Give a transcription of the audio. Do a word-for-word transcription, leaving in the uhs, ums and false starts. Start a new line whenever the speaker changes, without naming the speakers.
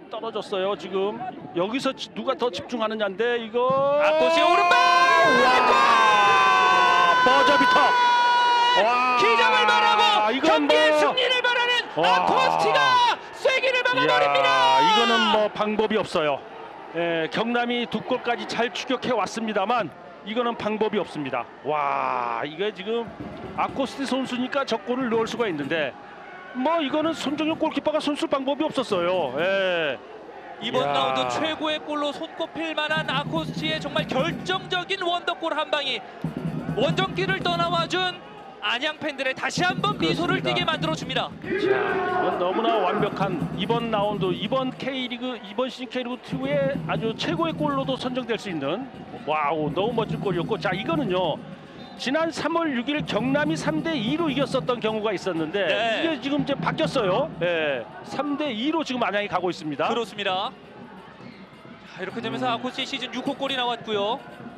떨어졌어요. 지금 여기서 누가 더 집중하느냐인데 이거
아코스의 오른발!
버저비터. 와,
기적을 바라고
이건
경기의
뭐...
승리를 바라는
와.
아코스티가 쐐기를 막아버립니다.
이야, 이거는 뭐 방법이 없어요. 예, 경남이 두 골까지 잘 추격해 왔습니다만 이거는 방법이 없습니다. 와, 이게 지금 아코스티 선수니까 저 골을 넣을 수가 있는데 뭐 이거는 손정현 골키퍼가 손쓸 방법이 없었어요. 예.
이번
이야.
라운드 최고의 골로 손꼽힐 만한 아코스티의 정말 결정적인 원더골 한 방이 원정길을 떠나와준 안양 팬들의 다시 한번 미소를
그렇습니다.
띠게 만들어줍니다.
자, 이건 너무나 완벽한 이번 라운드, 이번 K리그, 이번 시즌 K리그 이의 아주 최고의 골로도 선정될 수 있는 와우, 너무 멋진 골이었고, 자, 이거는요. 지난 삼월 육일 경남이 삼 대 이로 이겼었던 경우가 있었는데
네.
이게 지금 이제 바뀌었어요. 예, 삼 대 이로 지금 안양이 가고 있습니다.
그렇습니다. 자, 이렇게 되면서 아코스티 시즌 육 호 골이 나왔고요.